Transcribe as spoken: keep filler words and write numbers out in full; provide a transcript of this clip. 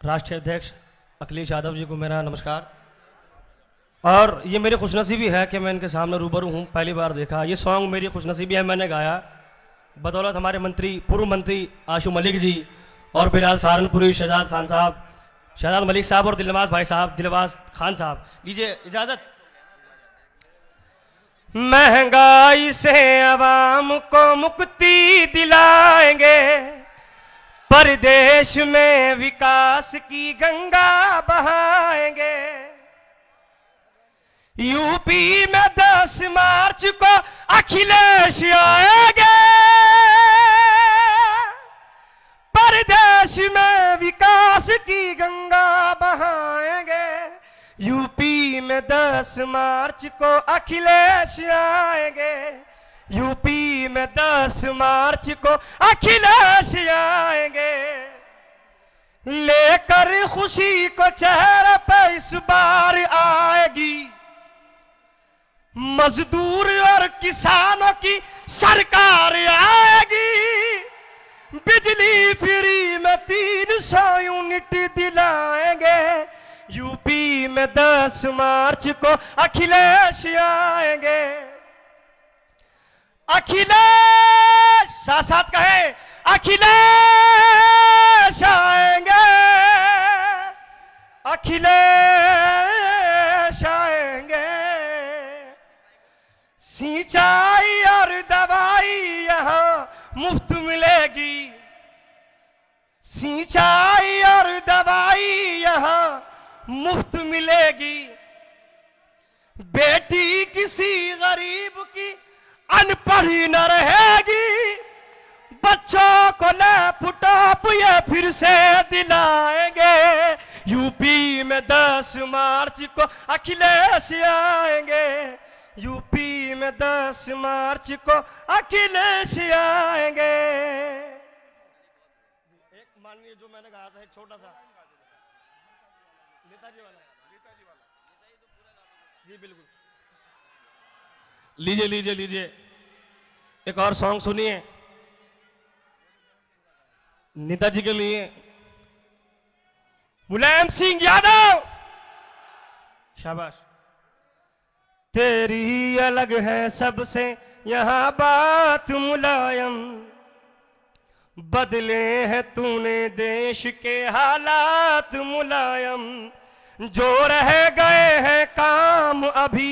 राष्ट्रीय अध्यक्ष अखिलेश यादव जी को मेरा नमस्कार। और ये मेरी खुशनसीबी है कि मैं इनके सामने रूबरू हूँ, पहली बार देखा। ये सॉन्ग मेरी खुशनसीबी है, मैंने गाया बदौलत हमारे मंत्री पूर्व मंत्री आशु मलिक जी और बिलाल सहारनपुरी, शहजाद खान साहब, शहजाद मलिक साहब और दिलनवाज भाई साहब, दिलनवाज खान साहब। लीजिए इजाजत। महंगाई से आवाम को मुक्ति दिलाएंगे, परदेश में विकास की गंगा बहाएंगे। यूपी में दस मार्च को अखिलेश आएंगे, परदेश में विकास की गंगा बहाएंगे। यूपी में दस मार्च को अखिलेश आएंगे, यूपी में दस मार्च को अखिलेश आएंगे। लेकर खुशी को चेहरे पे इस बार आएगी, मजदूर और किसानों की सरकार आएगी। बिजली फ्री में तीन सौ यूनिट दिलाएंगे, यूपी में दस मार्च को अखिलेश आएंगे। अखिलेश साथ साथ कहे, अखिलेश आएंगे, अखिलेश आएंगे। सिंचाई और दवाई यहां मुफ्त मिलेगी, सिंचाई और दवाई यहां मुफ्त मिलेगी। बेटी किसी गरीब की अनपढ़ी न रहेगी, बच्चों को लैपटॉप ये फिर से दिलाएंगे। यूपी में दस मार्च को अखिलेश आएंगे, यूपी में दस मार्च को अखिलेश आएंगे। एक माननीय जो मैंने कहा था, एक छोटा सा नेताजी वाला, नेताजी वाला जी बिल्कुल। लीजिए लीजिए लीजिए, एक और सॉन्ग सुनिए नेताजी के लिए। मुलायम सिंह यादव, शाबाश। तेरी अलग है सबसे यहां बात मुलायम, बदले हैं तूने देश के हालात मुलायम। जो रह गए हैं काम अभी